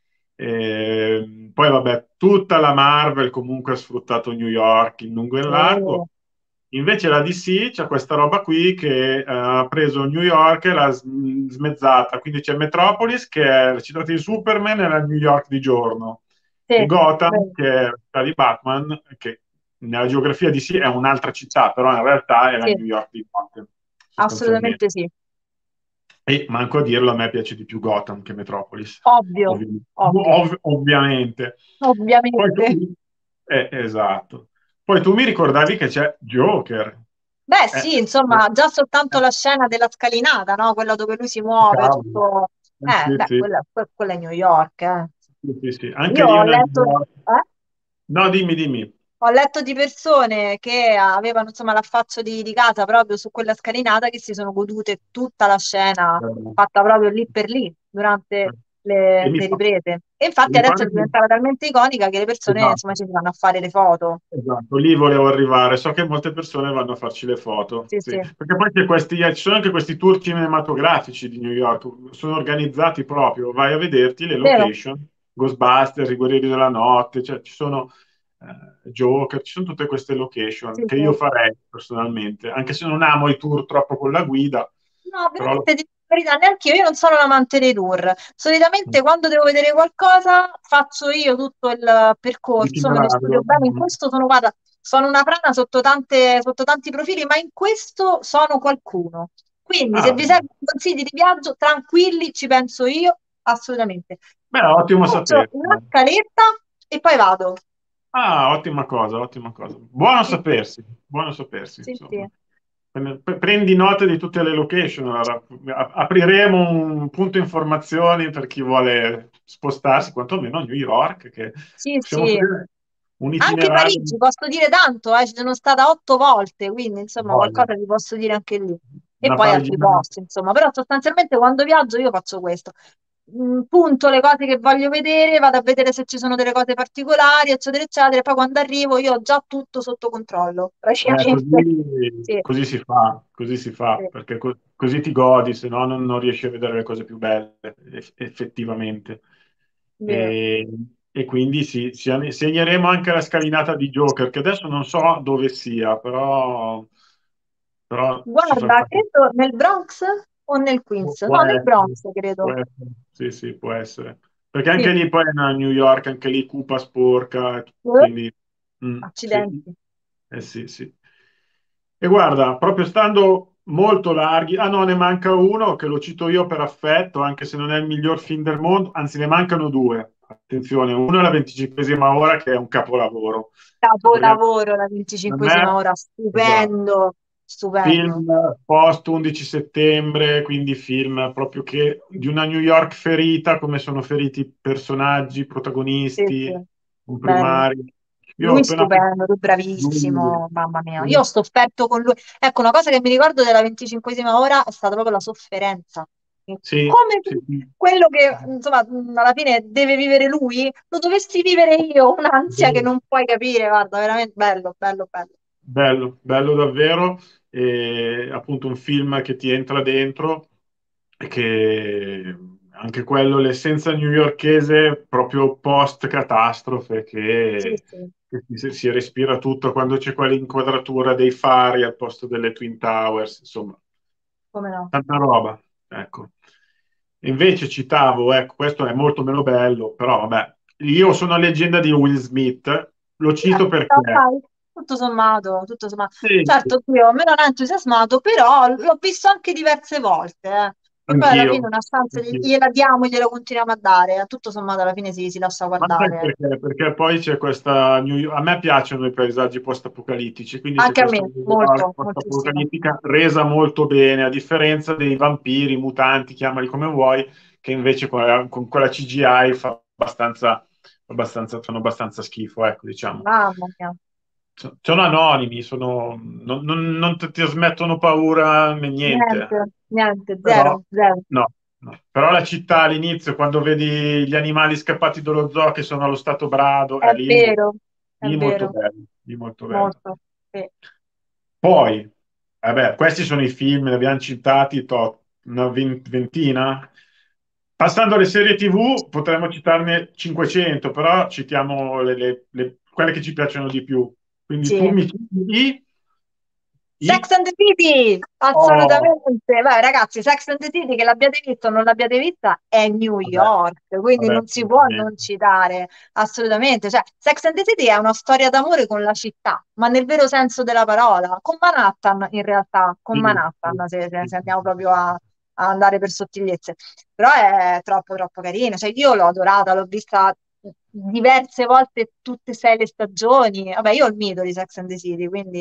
Poi vabbè, tutta la Marvel comunque ha sfruttato New York in lungo e in Sì, largo. Invece la DC c'è questa roba qui che ha preso New York e l'ha smezzata. Quindi c'è Metropolis, che è la città di Superman, e la New York di giorno. E sì, Gotham, vero. che è la città di Batman, che nella geografia DC è un'altra città, però in realtà è la Sì, New York di notte, sostanzialmente. assolutamente sì. E manco a dirlo, a me piace di più Gotham che Metropolis, Ovvio, ovvio, ovviamente. Poi ovviamente. tu, esatto. Poi tu mi ricordavi che c'è Joker. Beh, Eh, sì, insomma, già soltanto la scena della scalinata, no? Quella dove lui si muove, cavolo. tutto. Sì, Beh, sì, quella è New York, eh. sì, sì, sì. Anche Io lì ho una New letto, York. No, dimmi, dimmi. ho letto di persone che avevano, insomma, l'affaccio di casa proprio su quella scalinata che si sono godute tutta la scena fatta proprio lì per lì, durante E mi, le fa- riprese. E e infatti mi adesso pare è che... diventata talmente iconica che le persone, insomma, Esatto. ci vanno a fare le foto. Esatto, lì volevo arrivare. So che molte persone vanno a farci le foto, Sì, sì. sì, Perché poi c'è questi, ci sono anche questi tour cinematografici di New York, sono organizzati proprio, vai a vederti le vero? location, Ghostbusters, I Guerrieri della Notte, cioè ci sono Joker, ci sono tutte queste Sì, location che sì. io farei personalmente, anche se non amo i tour troppo con la guida, No, però veramente, di verità, neanche io non sono un amante dei tour. Solitamente quando devo vedere qualcosa faccio io tutto il percorso, me lo studio l'itinerario. bene. In questo sono, guarda, sono una frana sotto tanti profili, ma in questo sono qualcuno. Quindi se Ah, vi servono consigli di viaggio, tranquilli, ci penso io, assolutamente. beh, ottimo Faccio sapere. una scaletta e poi vado. Ah, ottima cosa, ottima cosa. Buono Sì, sì, buono sapersi, sì, sì. insomma. Prendi nota di tutte le location. Allora, apriremo un punto informazioni per chi vuole spostarsi, quantomeno a New York, che Sì, possiamo sì. offrire un Anche itinerario Parigi, di posso dire tanto, ci sono stata 8 volte, quindi insomma voglia, qualcosa vi posso dire anche lì. E una poi altri parigina. posti, insomma, però sostanzialmente quando viaggio io faccio questo. Punto le cose che voglio vedere, vado a vedere se ci sono delle cose particolari, eccetera, eccetera, e poi quando arrivo io ho già tutto sotto controllo, praticamente. Sì, Così si fa, sì, perché così ti godi, se no non riesci a vedere le cose più belle, effettivamente. vero. E, e quindi sì, segneremo anche la scalinata di Joker, che adesso non so dove sia, però ci fa Guarda, credo nel Bronx o nel Queens? può No, nel essere, Bronx, credo. può essere, sì, sì, può essere. Perché Sì. anche lì poi è a New York, anche lì cupa sporca, quindi sì, Accidenti. sì, sì. E guarda, proprio stando molto larghi, ah no, ne manca uno che lo cito io per affetto, anche se non è il miglior film del mondo, anzi ne mancano due. Attenzione, uno è la 25esima ora che è un capolavoro. Perché Capolavoro la a 25esima me, ora, esatto, stupendo, stupendo. film post 11 settembre, quindi film proprio che di una New York ferita, come sono feriti i personaggi, Sì, sì, protagonisti, bello. comprimari. Io ho Lui appena stupendo, lui lui, bravissimo, mamma mia. Io ho sofferto con lui. Ecco, una cosa che mi ricordo della 25esima ora è stata proprio la sofferenza. sì, Come sì, quello che, insomma, alla fine deve vivere lui, lo dovessi vivere io, un'ansia che sì. non puoi capire, guarda, veramente bello, bello, bello. Bello, bello davvero, e appunto un film che ti entra dentro e che anche quello, l'essenza newyorkese proprio post-catastrofe, Sì, che, sì, si respira tutto quando c'è quell'inquadratura dei fari al posto delle Twin Towers, insomma, come no. tanta roba, ecco. Invece citavo, ecco, questo è molto meno bello, però vabbè, io sono leggenda di Will Smith, lo cito perché... Dai, tutto sommato, tutto sommato. Sì, Certo, io me non ha entusiasmato, però l'ho visto anche diverse volte, eh. E poi alla anch'io, fine una chance anch'io. gliela diamo e gliela continuiamo a dare. Tutto sommato alla fine si lascia Ma sai guardare. perché? Perché poi c'è questa a me piacciono i paesaggi post-apocalittici, quindi c'è Anche a questa me, New York molto, moltissimo. post-apocalittica resa molto bene, a differenza dei vampiri, i mutanti, chiamali come vuoi, che invece con quella CGI fanno abbastanza schifo, ecco, diciamo. Mamma mia. Sono anonimi, non ti trasmettono paura né Niente, niente. niente, zero, Però, zero. no, no. Però la città all'inizio, quando vedi gli animali scappati dallo zoo che sono allo stato brado, È è lì, vero, è lì molto vero. bello. di molto bello. molto. Sì. Poi, vabbè, questi sono i film, ne abbiamo citati una ventina. Passando alle serie TV, potremmo citarne 500, però citiamo quelle che ci piacciono di più. Quindi tu Sì. mi citi Sex i... and the City, Oh, assolutamente. Beh, ragazzi, Sex and the City, che l'abbiate visto o non l'abbiate vista, è New vabbè, York, quindi vabbè, non si può non assolutamente. citare, assolutamente. Cioè, Sex and the City è una storia d'amore con la città, ma nel vero senso della parola, con Manhattan in realtà, con Sì, sì, Manhattan, sì, se sì, andiamo sì, proprio sì. a andare per sottigliezze. Però è troppo, troppo carina. Cioè, io l'ho adorata, l'ho vista diverse volte tutte e sei le stagioni. Vabbè, io ho il mito di Sex and the City, quindi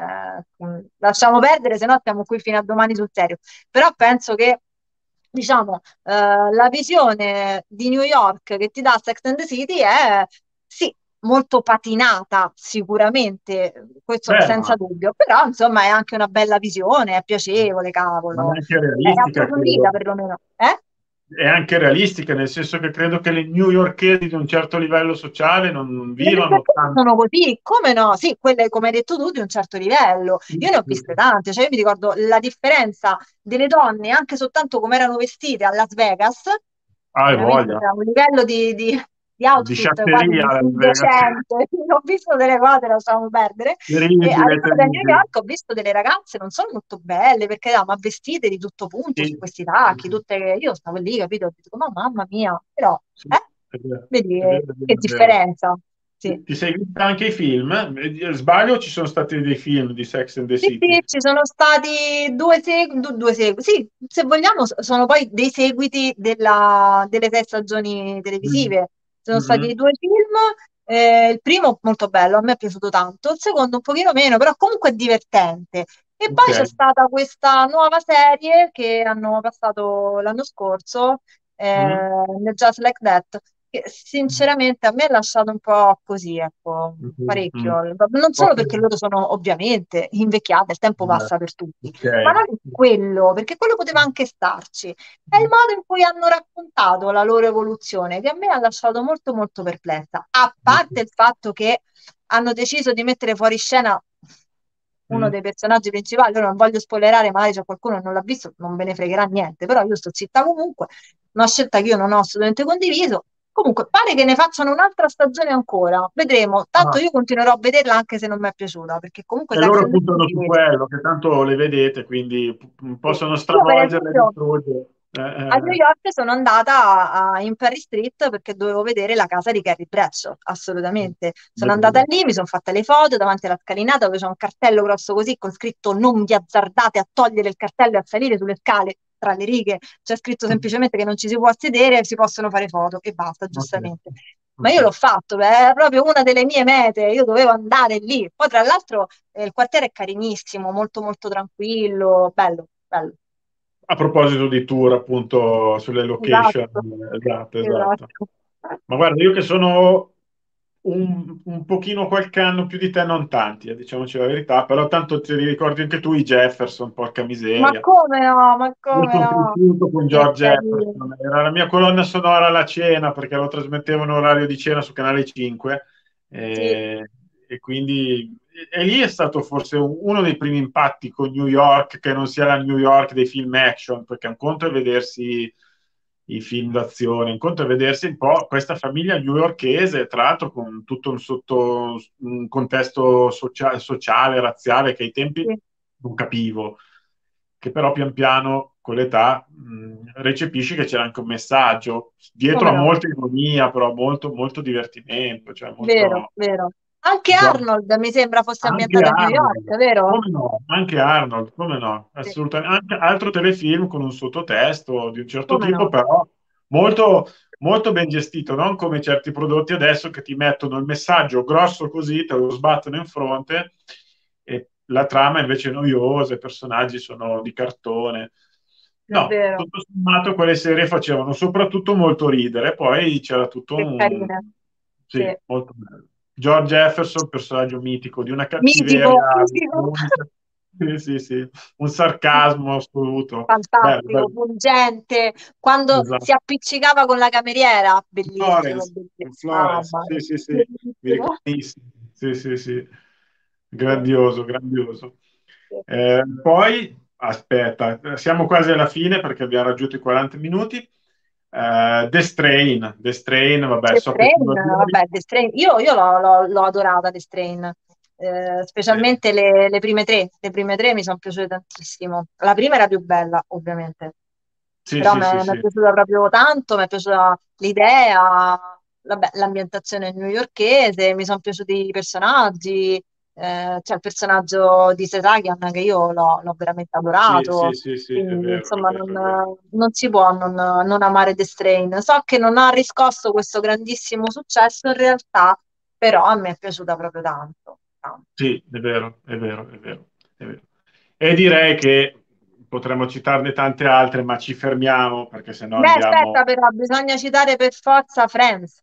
lasciamo perdere, se no stiamo qui fino a domani sul serio. Però penso che, diciamo, la visione di New York che ti dà Sex and the City è, sì, molto patinata, sicuramente, questo Beh, senza dubbio, però insomma è anche una bella visione, è piacevole, ma cavolo, è anche è realistica, approfondita credo. perlomeno. Eh? È anche realistica, nel senso che credo che le newyorkesi di un certo livello sociale non Le vivano biblioteche tanto. sono così, come no? Sì, quelle, come hai detto tu, di un certo livello. Io ne ho viste tante, cioè io mi ricordo la differenza delle donne, anche soltanto come erano vestite a Las Vegas, Ah, hai veramente voglia. c'era un livello di Di outfit quasi sciatteria a Las Vegas. indecente. Ho visto delle cose, lasciamo perdere. E Terribile, arrivata a New terribile. York ho visto delle ragazze, non sono molto belle, perché ma vestite di tutto punto, su Sì, questi sì, tacchi, sì, tutte. Io stavo lì, capito? Ho detto, ma mamma mia, però, sì, eh? è vero, Vedi è vero, è che vero, è vero. differenza. Sì. Ti sei vista anche i film? Sbaglio, ci sono stati dei film di Sex and the Sì, sì, City? ci sono stati due seguiti. Sì, se vogliamo, sono poi dei seguiti delle sei stagioni Mm. televisive. Sono stati Mhm. due film. Il primo molto bello, a me è piaciuto tanto, il secondo un pochino meno, però comunque è divertente. E Ok. poi c'è stata questa nuova serie che hanno passato l'anno scorso, Mm. Just Like That, che sinceramente a me ha lasciato un po' così, ecco, Mhm. Mm. parecchio. Non solo Ok. perché loro sono ovviamente invecchiate, il tempo passa per tutti, Ok. ma non è quello, perché quello poteva anche starci. È il modo in cui hanno raccontato la loro evoluzione che a me ha lasciato molto molto perplessa. A parte il fatto che hanno deciso di mettere fuori scena uno Mm. dei personaggi principali, ora non voglio spoilerare, magari c'è qualcuno che non l'ha visto, non ve ne fregherà niente, però io sto zitta comunque, una scelta che io non ho assolutamente condiviso. Comunque, pare che ne facciano un'altra stagione ancora, vedremo. Tanto Ah, io continuerò a vederla anche se non mi è piaciuta, perché comunque e Sex loro and the puntano su City, quello, che tanto le vedete, quindi sì. possono Io per stravolgerle e esempio distruggere. a New York sono andata a Empire Street perché dovevo vedere la casa di Carrie Bradshaw, assolutamente. Sono andata Bello. lì, mi sono fatta le foto davanti alla scalinata dove c'è un cartello grosso così con scritto non vi azzardate a togliere il cartello e a salire sulle scale tra le righe. C'è scritto semplicemente che non ci si può sedere, si possono fare foto e basta, Ok, giustamente. Ma ok. io l'ho fatto, beh, è proprio una delle mie mete, io dovevo andare lì. Poi tra l'altro il quartiere è carinissimo, molto molto tranquillo, bello, bello. A proposito di tour, appunto, sulle location, Esatto, esatto, esatto. esatto. Ma guarda, io che sono un pochino qualche anno più di te, non tanti, diciamoci la verità, però tanto ti ricordi anche tu i Jefferson, porca Ma miseria. come no, ma Io come sono no? cresciuto con Che George carino. Jefferson, era la mia colonna sonora alla cena perché lo trasmettevo in orario di cena su Canale 5 Sì, e quindi e lì è stato forse uno dei primi impatti con New York che non sia la New York dei film action, perché un conto è vedersi i film d'azione, un conto è vedersi un po' questa famiglia newyorkese, tra l'altro con tutto un contesto sociale, razziale che ai tempi sì, non capivo, che però pian piano con l'età recepisci che c'era anche un messaggio, dietro come a no? molta ironia, però molto, molto divertimento, cioè Vero, molto... vero. Anche John- Arnold mi sembra fosse Anche ambientato a New York, Arnold, vero? come no? Anche Arnold, come no? Sì, Assolutamente. Anche altro telefilm con un sottotesto di un certo come tipo, no? però molto, molto ben gestito, non come certi prodotti adesso che ti mettono il messaggio grosso così, te lo sbattono in fronte e la trama invece è noiosa, i personaggi sono di cartone. È No, vero, tutto sommato quelle serie facevano soprattutto molto ridere, poi c'era tutto che un... carine. Sì. Sì, molto bello. George Jefferson, personaggio mitico, di una Mitico, cattiveria mitico. unica. Sì, sì, sì. Un sarcasmo assoluto. Bello, Fantastico, bello. pungente, quando si Esatto. appiccicava con la cameriera, bellissimo, Florence, bellissimo. Florence, Mamma sì, sì, sì, mia, mi bellissimo. ricordo benissimo. Sì, sì, sì. grandioso, grandioso. Sì. Poi, aspetta, siamo quasi alla fine perché abbiamo raggiunto i 40 minuti. The Strain, vabbè, The so che tu Strain, lo adori. vabbè, The Strain, io l'ho adorata The Strain. Sì, Specialmente le prime tre mi sono piaciute tantissimo. La prima era più bella, ovviamente, sì, però sì, sì, mi è sì. piaciuta proprio tanto, mi è piaciuta l'idea, vabbè, l'ambientazione newyorkese, mi sono piaciuti i personaggi, c'è il personaggio di Setakian che io l'ho veramente Sì, sì, adorato, sì, sì, è quindi vero, è insomma vero, è vero. non si può non amare The Strain. So che non ha riscosso questo grandissimo successo in realtà, però a me è piaciuta proprio tanto. Tanto. Sì, è vero, è vero, è vero, è vero. E direi che potremmo citarne tante altre, ma ci fermiamo perché sennò Beh, andiamo. aspetta però, bisogna citare per forza Friends.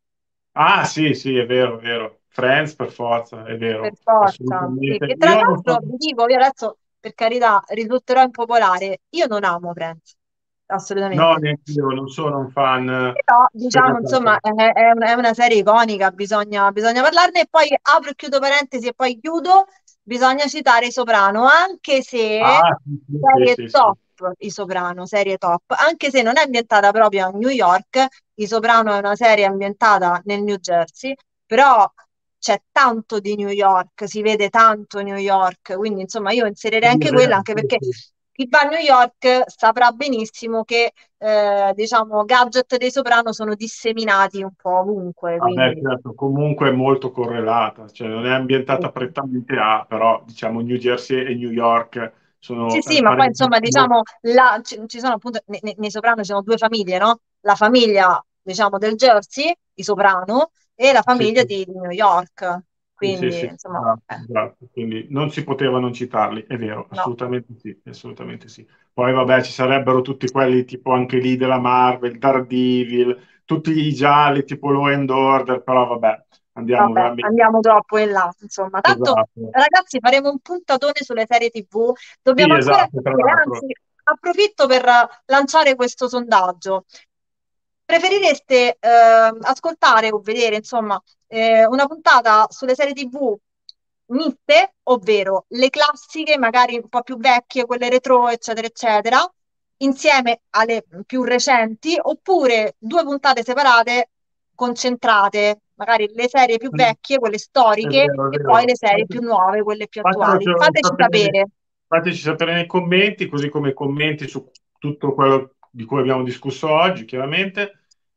Ah, sì, sì, è vero, è vero. Friends per forza, è Per vero, forza, sì. assolutamente. Che tra Io non so. l'altro vi dico, io adesso per carità risulterò impopolare, io non amo Friends, No, assolutamente. neanche io, non sono un fan Però diciamo, insomma, sfegatato. è una serie iconica, bisogna parlarne e poi apro e chiudo parentesi e poi chiudo, bisogna citare i Soprano, anche se Ah, sì, sì, serie sì, sì. top, i Soprano, serie top, anche se non è ambientata proprio a New York, i Soprano è una serie ambientata nel New Jersey, però c'è tanto di New York, si vede tanto New York, quindi insomma io inserirei Sì, è anche quella, vero, anche sì, perché sì. chi va a New York saprà benissimo che diciamo, gadget dei Soprano sono disseminati un po' ovunque, Vabbè, quindi certo, comunque è molto correlata, cioè non è ambientata sì, prettamente a, però diciamo New Jersey e New York sì, sono sì, ma poi insomma, parecchio. diciamo, ci sono appunto, nei Soprano ci sono due famiglie, no? La famiglia, diciamo, del Jersey, i Soprano, e la Sì, famiglia di New York, sì, sì, quindi sì, insomma, esatto, esatto. Quindi non si poteva non citarli, è vero, no, assolutamente sì, assolutamente sì. Poi vabbè, ci sarebbero tutti quelli tipo anche lì della Marvel, Daredevil, tutti i gialli tipo Law and Order, però vabbè, andiamo vabbè, veramente. andiamo troppo in là, insomma. Tanto, Esatto. ragazzi, faremo un puntatone sulle serie TV, Sì, dobbiamo ancora esatto, tra capire, l'altro. anzi, approfitto per lanciare questo sondaggio. Preferireste ascoltare o vedere, insomma, una puntata sulle serie TV miste, ovvero le classiche, magari un po' più vecchie, quelle retro, eccetera, eccetera, insieme alle più recenti, oppure due puntate separate, concentrate, magari le serie più Mm, vecchie, quelle è storiche, vero, è e poi le vero. serie più nuove, quelle più attuali. Fatelo Fateci sapere. fateci sapere nei commenti, così come commenti su tutto quello di cui abbiamo discusso oggi, chiaramente.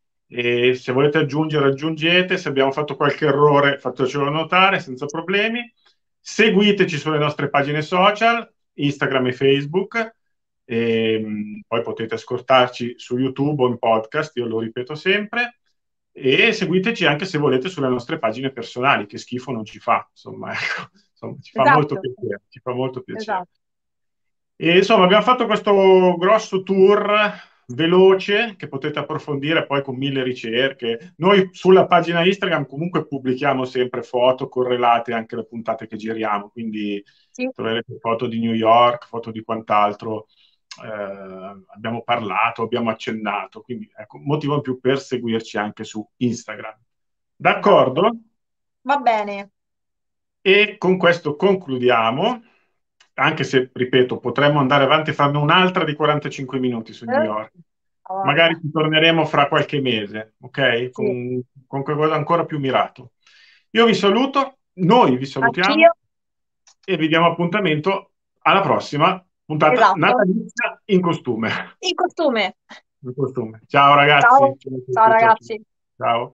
E se volete aggiungere, aggiungete. Se abbiamo fatto qualche errore, fatecelo notare senza problemi. Seguiteci sulle nostre pagine social, Instagram e Facebook. E, poi potete ascoltarci su YouTube o in podcast, io lo ripeto sempre. E seguiteci anche se volete sulle nostre pagine personali, che schifo non ci fa, insomma, ecco. Insomma, ci fa molto Esatto, piacere, ci fa molto piacere. esatto. E insomma, abbiamo fatto questo grosso tour veloce che potete approfondire poi con mille ricerche. Noi sulla pagina Instagram comunque pubblichiamo sempre foto correlate anche alle puntate che giriamo, quindi Sì, troverete foto di New York, foto di quant'altro abbiamo parlato, abbiamo accennato, quindi ecco, motivo in più per seguirci anche su Instagram. esatto. D'accordo? Va bene. E con questo concludiamo, anche se, ripeto, potremmo andare avanti e farne un'altra di 45 minuti su New Eh? York. Voglia. Magari ci torneremo fra qualche mese, ok? Sì, Con qualcosa ancora più mirato. Io vi saluto, noi vi anch'io. salutiamo e vi diamo appuntamento alla prossima puntata Esatto. natalizia in costume. In costume. In costume. Ciao Ciao. ragazzi. Ciao a Ciao tutti, ciao, ciao. ragazzi. Ciao.